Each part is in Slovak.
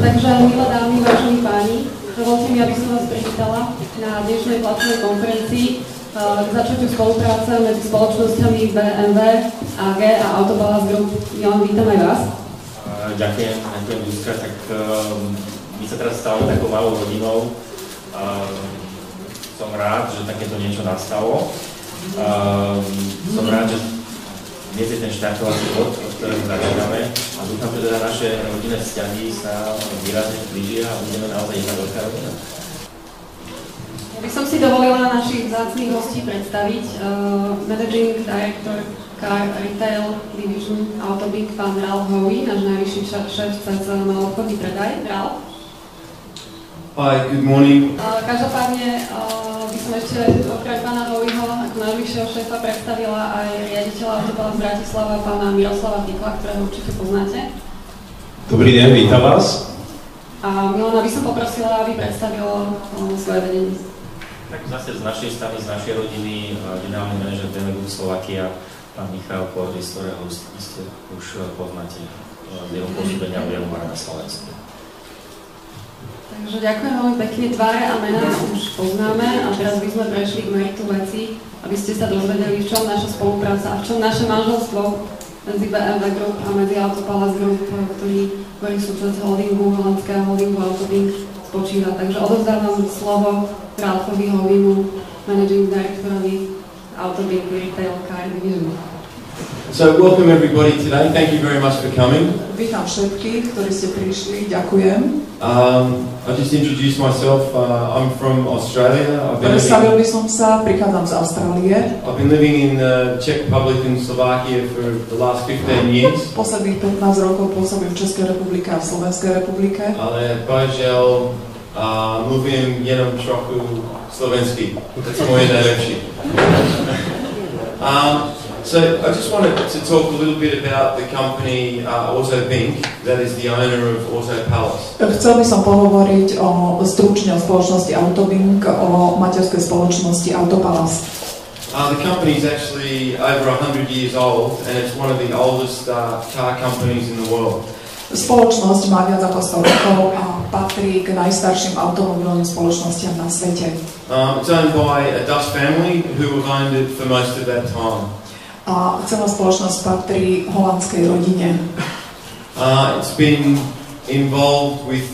Takže, milé dámy, vážení páni, dovolte mi, aby som vás privítala na dnešnej platnej konferencii k začiatiu spolupráce medzi spoločnosťami BMW, AG a Autopallas Group. Milan, vítam aj vás. Ďakujem, Zuzka. Tak my sa teraz stávame takou malou hodinou. Som rád, že takéto niečo nastalo. Som rád, že dnes je ten štartovací bod, od ktorého začíname, a dúfam, že teda naše rodinné vzťahy sa výrazne blížia a budeme naozaj jedna veľká rodina. Ja by som si dovolila našich vzácnych hostí predstaviť. Managing Director Car Retail Division Autobink, pán Ralph Howie, náš najvyšší šéf cez maloobchodný predaj. Ralph. Hi, good morning. Každopádne by som ešte okrem pána Howieho ako najvyššieho šéfa predstavila aj riaditeľa Autopallas Bratislava, pána Miroslava Tikla, ktorého určite poznáte. Dobrý deň, vítam vás. A Milana by som poprosila, aby predstavilo svoje vedenie. Tak zase z našej strany, z našej rodiny, generálny manažer BMW Slovakia, pán Michal Kordis, ktorého ste už poznáte z jeho pôsobenia v Jaguar na Slovensku. Takže ďakujem veľmi pekne, tváre a mená už poznáme a teraz by sme prešli k meritu veci, aby ste sa dozvedeli, v čom naša spolupráca a v čom naše manželstvo medzi BMW Group a medzi Autopallas Group, ktorý sú časť holdingu, holandského holdingu Autobink, spočíva. Takže odovzdávam slovo Ralphovi Howiemu, managing directorovi Autobink Retail Car Division. So welcome everybody today. Thank you very much for coming. Vítam všetkých, ktorí ste prišli. Ďakujem. I just introduced myself. I'm from Australia. Predstavil by som sa, prichádzam z Austrálie. I've been living in the Czech Republic and Slovakia for the last 15 years. Posledných 15 rokov pôsobím v Českej republike a v Slovenskej republike. Ale bohužiaľ mluvím jenom trochu slovensky. To je moje najlepšie. So I just wanted to talk a little bit about the company Autobink, that is the owner of Autopallas. Chcel by som pohovoriť stručne o spoločnosti Autobink, o materskej spoločnosti Autopallas. The company is actually over 100 years old and it's one of the oldest car companies in the world. Spoločnosť má viac ako 100 rokov a patrí k najstarším automobilovým spoločnostiam na svete. It's owned by a Dutch family who have owned it for most of that time. A celá spoločnosť patrí holandskej rodine. It's been involved with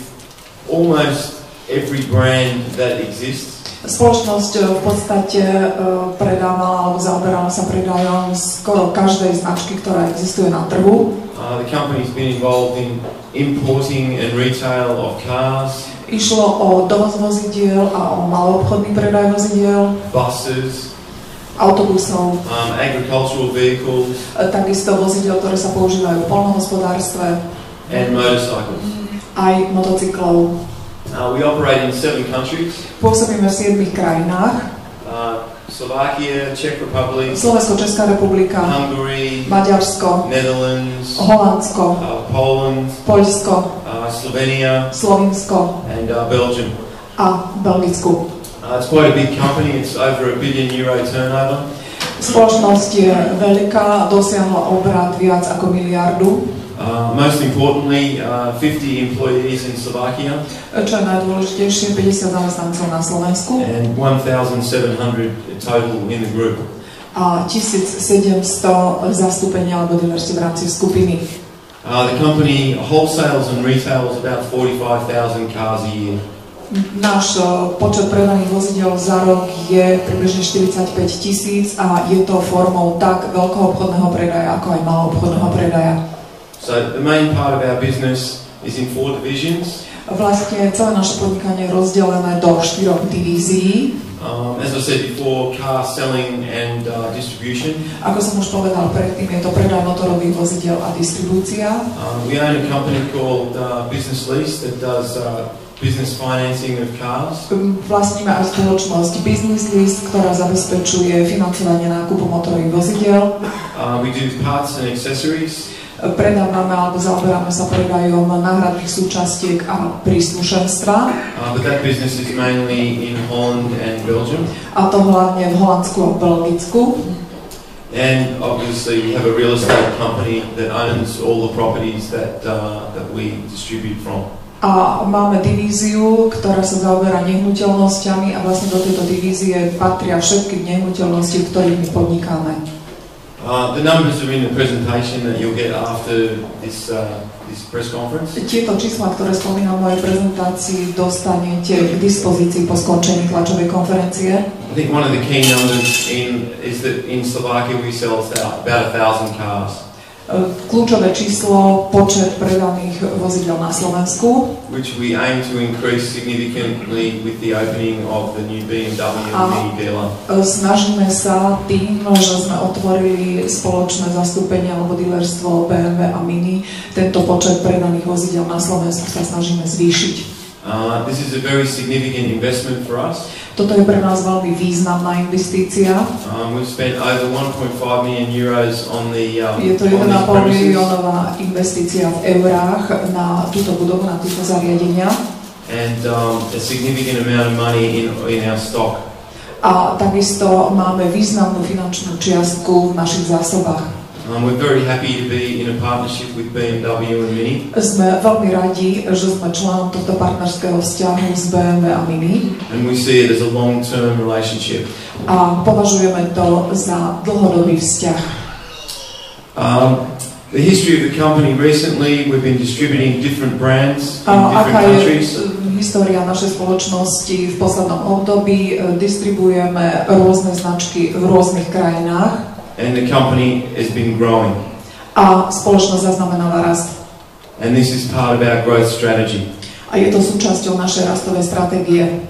almost every brand that exists. Spoločnosť v podstate predávala alebo zaoberala sa predajom skoro každej značky, ktorá existuje na trhu. The company's been involved in importing and retail of cars. Išlo o dovoz vozidiel a o maloobchodný predaj vozidiel. Buses. Autobusov, agricultural vehicles, takisto vozidiel, ktoré sa používajú v poľnohospodárstve, and motorcycles. Aj motocyklov. We operate in 7 countries. Pôsobíme v 7 krajinách. Slovakia, Czech Republic, Slovensko, Česká republika, Hungary, Maďarsko, Netherlands, Holandsko, Poland, Poľsko, Slovenia, Slovinsko and Belgium. A Belgicku. It's quite a big company. It's over €1 billion turnover. Spoločnosť je veľká, dosiahla obrat viac ako miliardu. Most importantly, 50 employees in Slovakia. Čo je najdôležitejšie, 50 zamestnancov na Slovensku. And 1,700 total in the group. A 1700 zastúpenia alebo diverzie v rámci skupiny. The company wholesales and retails about 45,000 cars a year. Náš počet predaných vozidiel za rok je približne 45 000 a je to formou tak veľkoobchodného predaja, ako aj maloobchodného predaja. So the main part of our business is in 4 divisions. Vlastne celé naše podnikanie je rozdelené do 4 divízií. As I said before, car selling and distribution. Ako som už povedal predtým, je to predaj motorových vozidiel a distribúcia. We own a company called Business Lease that does business financing of cars. Vlastníme aj spoločnosť Business Lease, ktorá zabezpečuje financovanie nákupu motorových vozidiel. We do parts and accessories. Predávame alebo zaoberáme sa predajom náhradných súčastiek a príslušenstva. But that business is mainly in Holland and Belgium. A to hlavne v Holandsku a Belgicku. And obviously we have a real estate company that owns all the properties that we distribute from. A máme divíziu, ktorá sa zaoberá nehnuteľnosťami a vlastne do tejto divízie patria všetky nehnuteľnosti, v ktorých my podnikáme. The numbers are in the presentation that you'll get after this press conference. Tieto čísla, ktoré spomínam v mojej prezentácii, dostanete k dispozícii po skončení tlačovej konferencie. I think one of the key numbers is that in Slovakia we sell about 1,000 cars. Kľúčové číslo, počet predaných vozidel na Slovensku, which we aim to increase significantly with the opening of the new BMW and Mini dealer. Snažíme sa tým, že sme otvorili spoločné zastúpenie alebo dealerstvo BMW a Mini, tento počet predaných vozidel na Slovensku sa snažíme zvýšiť. This is a very significant investment for us. Toto je pre nás veľmi významná investícia. We've spent over 1.5 million euros on the Je to 1,5 miliónová investícia v eurách na túto budovu, na tieto zariadenia. And a significant amount of money in our stock. A takisto máme významnú finančnú čiastku v našich zásobách. We're very happy to be in a partnership with BMW and Mini. Sme veľmi radi, že sme členom tohto partnerského vzťahu s BMW a Mini. And we see it as a long-term relationship. A považujeme to za dlhodobý vzťah. The history of the company recently, we've been distributing different brands in different countries. História našej spoločnosti v poslednom období, distribuujeme rôzne značky v rôznych krajinách. And the company has been growing. A spoločnosť zaznamenala rast. And this is part of our growth strategy. A je to súčasťou našej rastovej stratégie.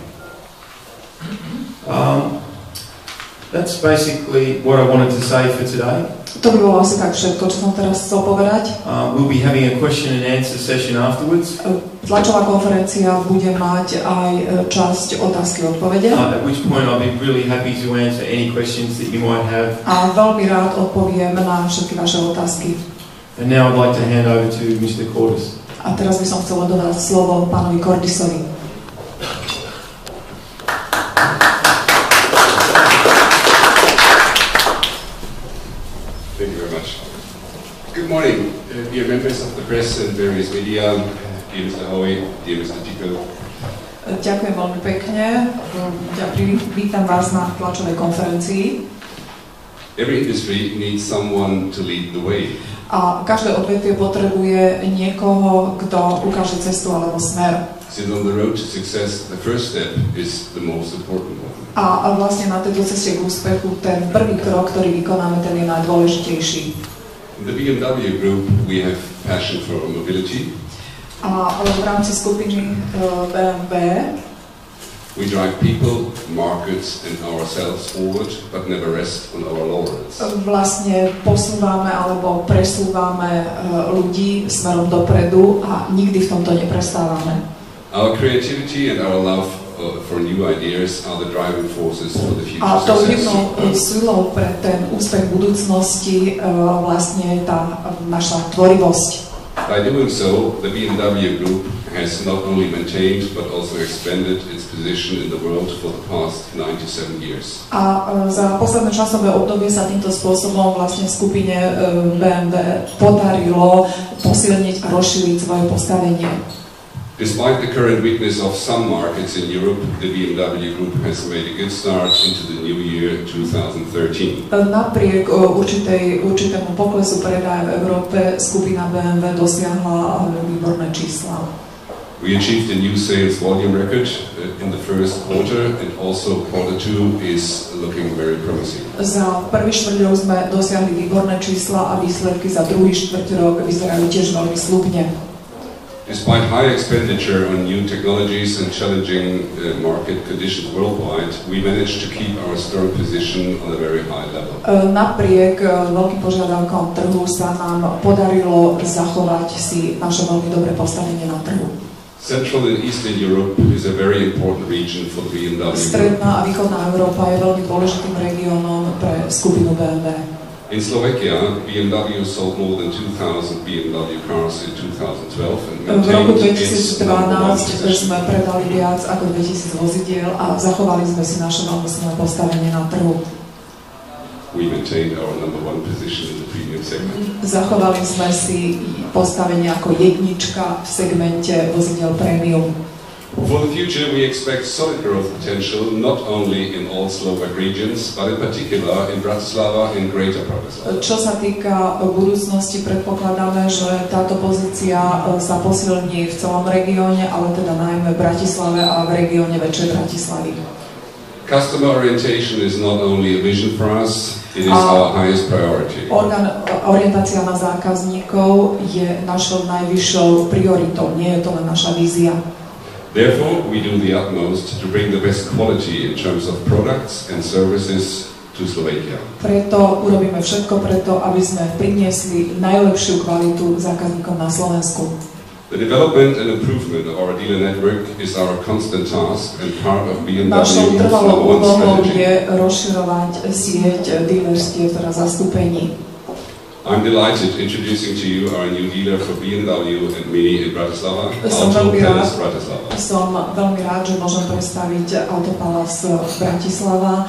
That's basically what I wanted to say for today. To by bolo asi tak všetko, čo som teraz chcel povedať. We'll be having a question and answer session afterwards. Tlačová konferencia bude mať aj časť otázky a odpovede. At which point I'll be really happy to answer any questions that you might have. A veľmi rád odpoviem na všetky vaše otázky. And now I'd like to hand over to Mr. Cordis. A teraz by som chcela dodať slovo pánovi Cordisovi. Good morning, dear members of the press and various media, dear Mr. Howie, dear Mr. Tico. Ďakujem veľmi pekne. Vítam vás na tlačovej konferencii. Every industry needs someone to lead the way. A každé odvetvie potrebuje niekoho, kto ukáže cestu alebo smer. Since on the road to success, the first step is the most important one. A vlastne na tejto ceste k úspechu ten prvý krok, ktorý vykonáme, ten je najdôležitejší. In the BMW Group, we have passion for mobility. A v rámci skupiny BMW we drive people, markets and ourselves forward, but never rest on our laurels. Vlastne posúvame alebo presúvame ľudí smerom dopredu a nikdy v tomto neprestávame. Our creativity and our love for new ideas are the driving forces for the future success. A tou hybnou silou pre ten úspech budúcnosti vlastne je tá naša tvorivosť. By doing so, the BMW Group has not only maintained but also expanded its position in the world for the past 97 years. A za posledné časové obdobie sa týmto spôsobom vlastne skupine BMW podarilo posilniť a rozšíriť svoje postavenie. Despite the current weakness of some markets in Europe, the BMW Group has made a good start into the new year 2013. Napriek určitému poklesu predaja v Európe, skupina BMW dosiahla výborné čísla. We achieved a new sales volume record in the first quarter, and also quarter 2 is looking very promising. Za prvý štvrťrok sme dosiahli výborné čísla a výsledky za druhý štvrťrok vyzerajú tiež veľmi sľubne. Despite high expenditure on new technologies and challenging market conditions worldwide, we managed to keep our strong position on a very high level. Napriek veľkým požiadavkám trhu sa nám podarilo zachovať si naše veľmi dobré postavenie na trhu. Central and Eastern Europe is a very important region for the BMW. Stredná a východná Európa je veľmi dôležitým regiónom pre skupinu BMW. In Slovakia, BMW sold more than 2,000 BMW cars in 2012 and v roku maintained its number one 2012 sme predali viac ako 2000 vozidiel a zachovali sme si naše veľmi silné postavenie na trhu. we maintained our number one position in the premium segment. Zachovali sme si postavenie ako jednička v segmente vozidiel premium. For the future, we expect solid growth potential not only in all Slovak regions, but in particular in Bratislava and Greater Bratislava. Čo sa týka budúcnosti, predpokladáme, že táto pozícia sa posilní v celom regióne, ale teda najmä v Bratislave a v regióne väčšej Bratislavy. Customer orientation is not only a vision for us, it is our highest priority. Orientácia na zákazníkov je našou najvyššou prioritou, nie je to len naša vízia. Therefore, we do the utmost to bring the best quality in terms of products and services to Slovakia. Preto urobíme všetko preto, aby sme priniesli najlepšiu kvalitu zákazníkom na Slovensku. The development and improvement of our dealer network is our constant task and part of Našou BMW's trvalou number one úlohou strategy. je rozširovať sieť dealerstiev, teda zastúpení. I'm delighted introducing to you our new dealer for BMW and Mini in Bratislava, Som Auto veľmi Palace Bratislava. Som veľmi rád, že môžem predstaviť Auto Palace Bratislava,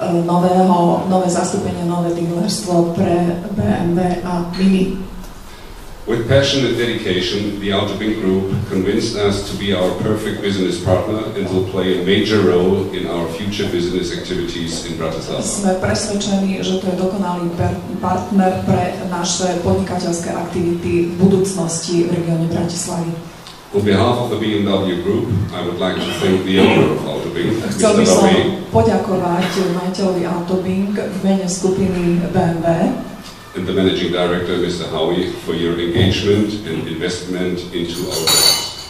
nové zastúpenie, nové dealerstvo pre BMW a Mini. With passion and dedication, the Autobing Group convinced us to be our perfect business partner and will play a major role in our future business activities in Bratislava. Sme presvedčení, že to je dokonalý partner pre naše podnikateľské aktivity v budúcnosti v regióne Bratislavy. On behalf of the BMW Group, I would like to thank the owner of Autobing, Chcel Mr. by som Lavey, poďakovať majiteľovi Autobing v mene skupiny BMW and the managing director, Mr. Howie, for your engagement and investment into our brands.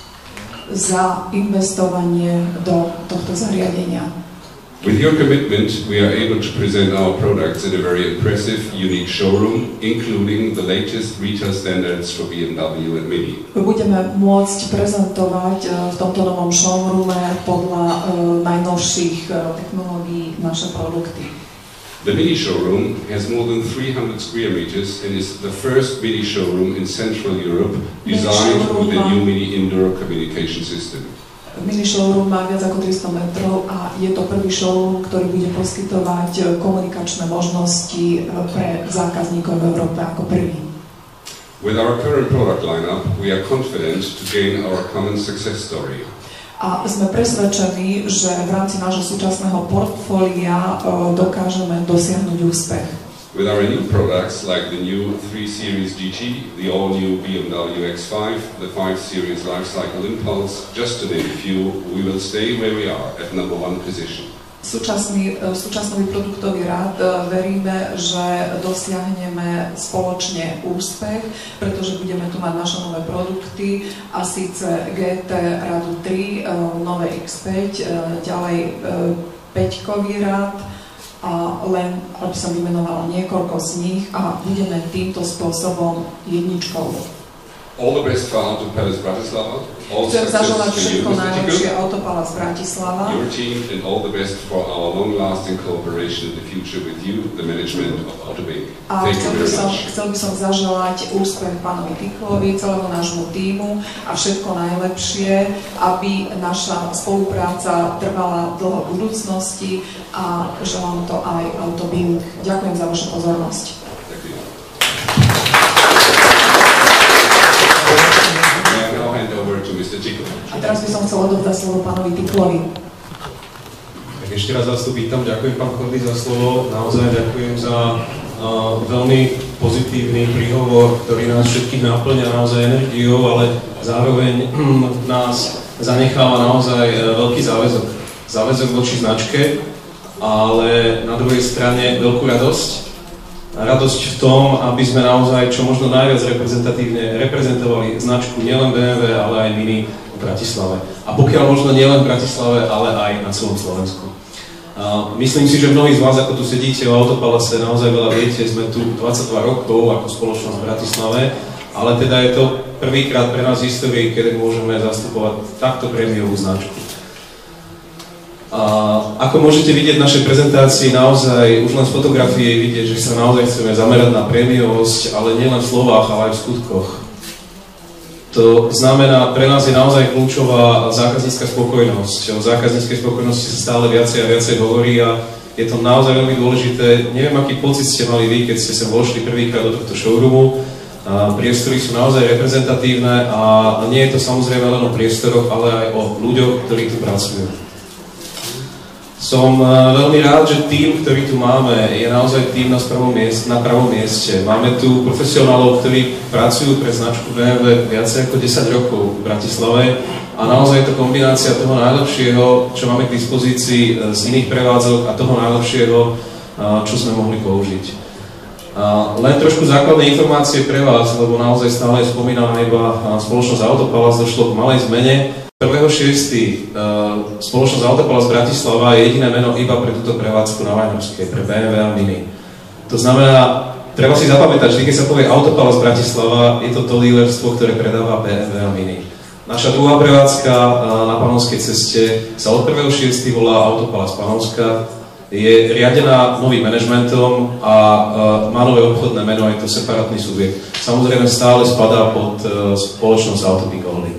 za investovanie do tohto zariadenia. With your commitment, we are able to present our products in a very impressive, unique showroom, including the latest retail standards for BMW and Mini. Budeme môcť prezentovať v tomto novom showroome podľa najnovších technológií naše produkty. The Mini showroom has more than 300 square meters and is the first Mini showroom in Central Europe designed with the new Mini indoor communication system. Mini showroom má viac ako 300 metrov a je to prvý showroom, ktorý bude poskytovať komunikačné možnosti pre zákazníkov v Európe ako prvý. With our current product lineup, we are confident to gain our common success story. A sme presvedčení, že v rámci nášho súčasného portfólia dokážeme dosiahnuť úspech. With our new products like the new 3 Series GT, the all-new BMW X5, the 5 Series Lifecycle Impulse, just to name a few, we will stay where we are at number one position. Súčasný produktový rád veríme, že dosiahneme spoločne úspech, pretože budeme tu mať naše nové produkty a síce GT Radu 3, nové X5, ďalej 5-kový rád a len, aby som vymenovala niekoľko z nich a budeme týmto spôsobom jedničkou. All the best for Auto Palace Bratislava. All Chcem zaželať success všetko to you, Mr. najlepšie Tico, Auto Palace Bratislava your team, and all the best for our long-lasting cooperation in the future with you, the management of Autobing. a Thank you very much. chcel by som zaželať úspech pánovi Tiklovi, celému nášmu tímu a všetko najlepšie, aby naša spolupráca trvala dlho v budúcnosti a želám to aj Autobing. Ďakujem za vašu pozornosť. Thank you. May I now hand over to Mr. Tico. A teraz by som chcel odovzdať slovo pánovi Tiklovi. Tak ešte raz vás tu vítam, ďakujem pán Kordy za slovo, naozaj ďakujem za veľmi pozitívny príhovor, ktorý nás všetkých naplňa naozaj energiou, ale zároveň nás zanecháva naozaj veľký záväzok. Záväzok voči značke, ale na druhej strane veľkú radosť. Radosť v tom, aby sme naozaj čo možno najviac reprezentatívne reprezentovali značku nielen BMW, ale aj Mini v Bratislave. A pokiaľ možno nielen v Bratislave, ale aj na celom Slovensku. Myslím si, že mnohí z vás, ako tu sedíte v Auto Palace, naozaj veľa viete, sme tu 22 rokov ako spoločnosť v Bratislave, ale teda je to prvýkrát pre nás v histórii, kedy môžeme zastupovať takto prémiovú značku. Ako môžete vidieť v našej prezentácii, naozaj už len z fotografie je vidieť, že sa naozaj chceme zamerať na prémiovosť, ale nielen v slovách, ale aj v skutkoch. To znamená, pre nás je naozaj kľúčová zákaznícka spokojnosť. O zákazníckej spokojnosti sa stále viacej a viacej hovorí a Je to naozaj veľmi dôležité. Neviem, aký pocit ste mali vy, keď ste sem vošli prvýkrát do tohto showroomu. Priestory sú naozaj reprezentatívne a nie je to samozrejme len o priestoroch, ale aj o ľuďoch, ktorí tu pracujú. Som veľmi rád, že tým, ktorý tu máme, je naozaj tým na pravom mieste. Máme tu profesionálov, ktorí pracujú pre značku BMW viacej ako 10 rokov v Bratislave a naozaj je to kombinácia toho najlepšieho, čo máme k dispozícii z iných prevádzok a toho najlepšieho, čo sme mohli použiť. Len trošku základné informácie pre vás, lebo naozaj stále je spomínaná iba spoločnosť Autopalas, došlo k malej zmene. 1.6. spoločnosť Autopalas Bratislava je jediné meno iba pre túto prevádzku na Vajnorskej, pre BMW a Mini. To znamená, treba si zapamätať, že keď sa povie Autopalas Bratislava, je to dealerstvo, ktoré predáva BMW a Mini. Naša druhá prevádzka na Panonskej ceste sa od 1.6. volá Autopalas Panonská, je riadená novým manažmentom a má nové obchodné meno, je to separátny subjekt. Samozrejme stále spadá pod spoločnosť Autobig Holding.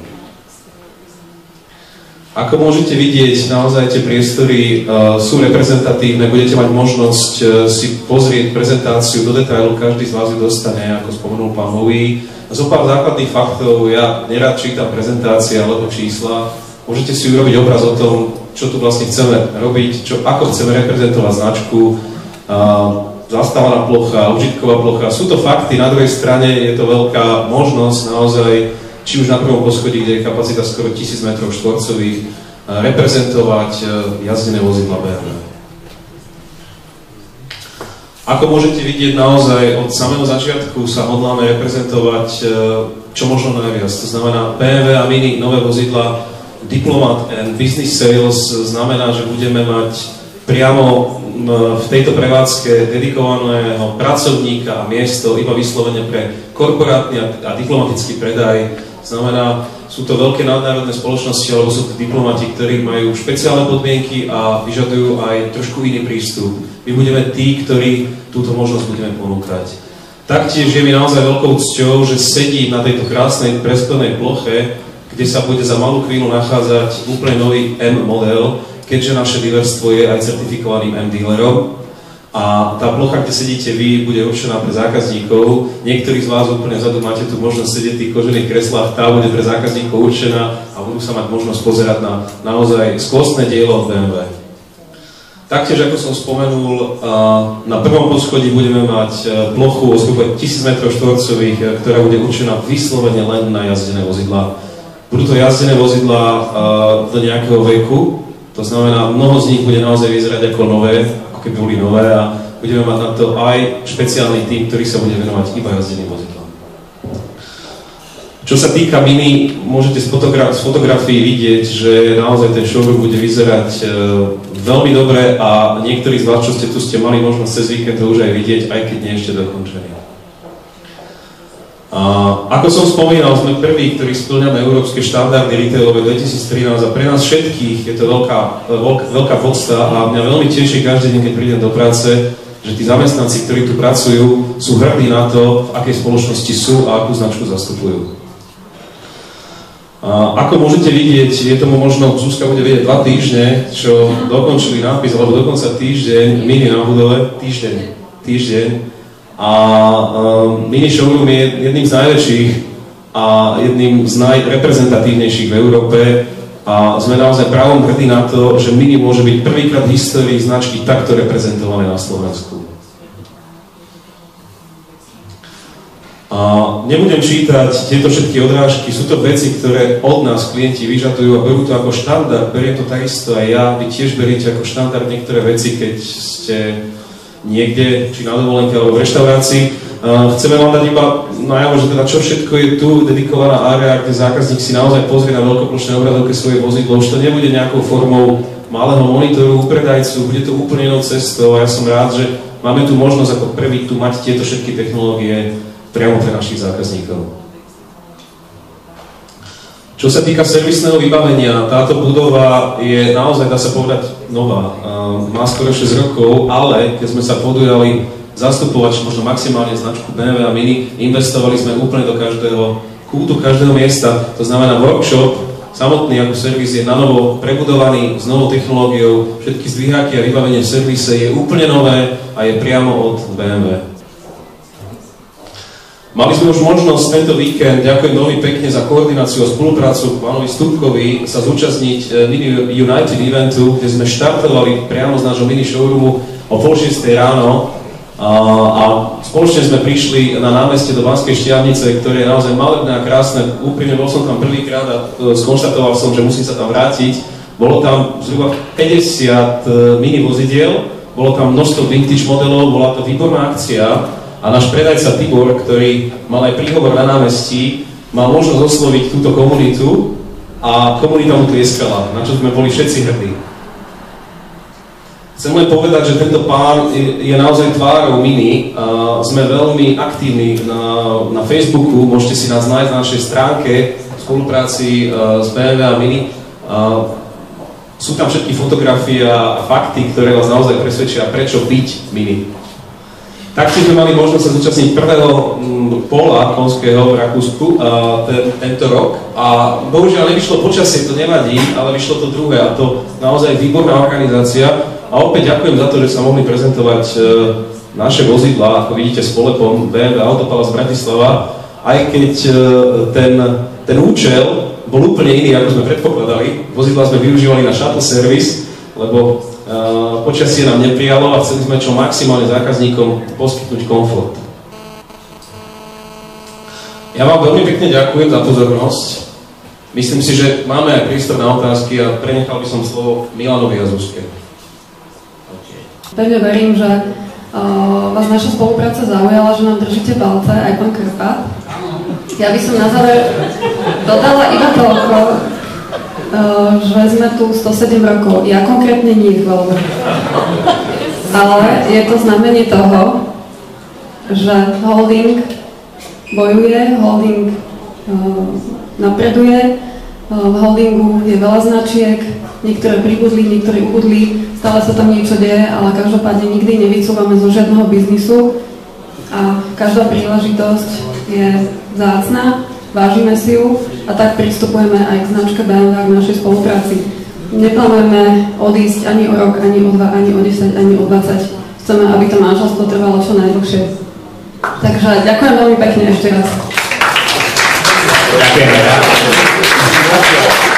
Ako môžete vidieť, naozaj tie priestory sú reprezentatívne, budete mať možnosť si pozrieť prezentáciu do detailu, každý z vás ju dostane, ako spomenul pán Hový. Zo pár základných faktov, ja nerad čítam prezentácie alebo čísla, môžete si urobiť obraz o tom, čo tu vlastne chceme robiť, ako chceme reprezentovať značku, zastávaná plocha, užitková plocha. Sú to fakty, na druhej strane je to veľká možnosť naozaj, či už na prvom poschodí, kde je kapacita skoro 1000 m2, reprezentovať jazdené vozidlá BMW. Ako môžete vidieť, naozaj od samého začiatku sa hodláme reprezentovať čo možno najviac. To znamená BMW a Mini, nové vozidlá, Diplomat and Business Sales znamená, že budeme mať priamo v tejto prevádzke dedikovaného pracovníka a miesto iba vyslovene pre korporátny a diplomatický predaj. Znamená, sú to veľké nadnárodné spoločnosti, alebo sú to diplomati, ktorí majú špeciálne podmienky a vyžadujú aj trošku iný prístup. My budeme tí, ktorí túto možnosť budeme ponúkať. Taktiež je mi naozaj veľkou cťou, že sedím na tejto krásnej presklenej ploche, kde sa bude za malú chvíľu nachádzať úplne nový M model, keďže naše dealerstvo je aj certifikovaným M dealerom. A tá plocha, kde sedíte vy, bude určená pre zákazníkov. Niektorí z vás úplne vzadu máte tu možnosť sedieť v tých kožených kreslách, tá bude pre zákazníkov určená a budú sa mať možnosť pozerať na naozaj skvostné dielo od BMW. Taktiež, ako som spomenul, na prvom poschodí budeme mať plochu o zhruba 1000 m2, ktorá bude určená vyslovene len na jazdené vozidlá. Budú to jazdené vozidlá do nejakého veku, to znamená, mnoho z nich bude naozaj vyzerať ako nové, ako keby boli nové a budeme mať na to aj špeciálny tím, ktorý sa bude venovať iba jazdeným vozidlám. Čo sa týka Mini, môžete z fotografií vidieť, že naozaj ten showroom bude vyzerať veľmi dobre a niektorí z vás, čo ste tu, ste mali možnosť cez víkend to už aj vidieť, aj keď nie ešte dokončený. Ako som spomínal, sme prví, ktorí spĺňame európske štandardy retailové 2013 a pre nás všetkých je to veľká podsta a mňa veľmi teší každý deň, keď prídem do práce, že tí zamestnanci, ktorí tu pracujú, sú hrdí na to, v akej spoločnosti sú a akú značku zastupujú. Ako môžete vidieť, je tomu možno, Zuzka bude vedieť 2 týždne, čo dokončili nápis, alebo dokonca týždeň, Mini na budove, týždeň. A Mini showroom je jedným z najväčších a jedným z najreprezentatívnejších v Európe a sme naozaj právom hrdí na to, že Mini môže byť prvýkrát v histórii značky takto reprezentované na Slovensku. A nebudem čítať tieto všetky odrážky, sú to veci, ktoré od nás klienti vyžadujú a berú to ako štandard, beriem to takisto aj ja, vy tiež beriete ako štandard niektoré veci, keď ste niekde, či na dovolenke alebo v reštaurácii. Chceme vám dať iba najavo, že teda čo všetko je tu, dedikovaná area, kde zákazník si naozaj pozrie na veľkoplošnej obrazovke svoje vozidlo. Už to nebude nejakou formou malého monitoru u predajcu, bude to úplne inou cestou a ja som rád, že máme tu možnosť ako prvý tu mať tieto všetky technológie priamo pre našich zákazníkov. Čo sa týka servisného vybavenia, táto budova je naozaj, dá sa povedať, nová. Má skoro 6 rokov, ale keď sme sa podujali zastupovať možno maximálne značku BMW a Mini, investovali sme úplne do každého kútu, každého miesta. To znamená workshop samotný ako servis je nanovo prebudovaný s novou technológiou, všetky zdviháky a vybavenie v servise je úplne nové a je priamo od BMW. Mali sme už možnosť tento víkend, ďakujem veľmi pekne za koordináciu a spoluprácu pánovi Stupkovi, sa zúčastniť Mini United eventu, kde sme štartovali priamo z nášho mini showroomu o 5:30 ráno a spoločne sme prišli na námestie do Banskej Štiavnice, ktoré je naozaj malebné a krásne. Úprimne bol som tam prvýkrát a skonštatoval som, že musím sa tam vrátiť. Bolo tam zhruba 50 mini vozidiel, bolo tam množstvo vintage modelov, bola to výborná akcia. A náš predajca Tibor, ktorý mal aj príhovor na námestí, mal možnosť osloviť túto komunitu a komunita mu tlieskala, na čo sme boli všetci hrdí. Chcem len povedať, že tento pán je naozaj tvárou Mini. Sme veľmi aktívni na Facebooku, môžete si nás nájsť na našej stránke v spolupráci s BMW a Mini. Sú tam všetky fotografie a fakty, ktoré vás naozaj presvedčia, prečo byť Mini. Taktiež sme mali možnosť sa zúčastniť prvého pola konského v Rakúsku tento rok a bohužiaľ nevyšlo počasie, to nevadí, ale vyšlo to druhé a to naozaj výborná organizácia a opäť ďakujem za to, že sa mohli prezentovať naše vozidlá, ako vidíte s polepom BMW Autopalast Bratislava, aj keď ten účel bol úplne iný, ako sme predpokladali. Vozidlá sme využívali na shuttle service, lebo počasie nám neprijalo a chceli sme čo maximálne zákazníkom poskytnúť komfort. Ja vám veľmi pekne ďakujem za pozornosť. Myslím si, že máme aj priestor na otázky a prenechal by som slovo Milanovi a Zuzke. Pevne verím, že vás naša spolupráca zaujala, že nám držíte palce, aj pán Krpát. Ja by som na záver dodala iba toľko, že sme tu 107 rokov. Ja konkrétne nie, chvála. Ale je to znamenie toho, že holding bojuje, holding napreduje, v holdingu je veľa značiek, niektoré pribudli, niektoré ubudli, stále sa tam niečo deje, ale každopádne nikdy nevycúvame zo žiadneho biznisu a každá príležitosť je vzácna. Vážime si ju a tak pristupujeme aj k značke BMW v našej spolupráci. Neplánujeme odísť ani o rok, ani o 2, ani o 10, ani o 20. Chceme, aby to manželstvo trvalo čo najdlhšie. Takže ďakujem veľmi pekne ešte raz. Ďakujem.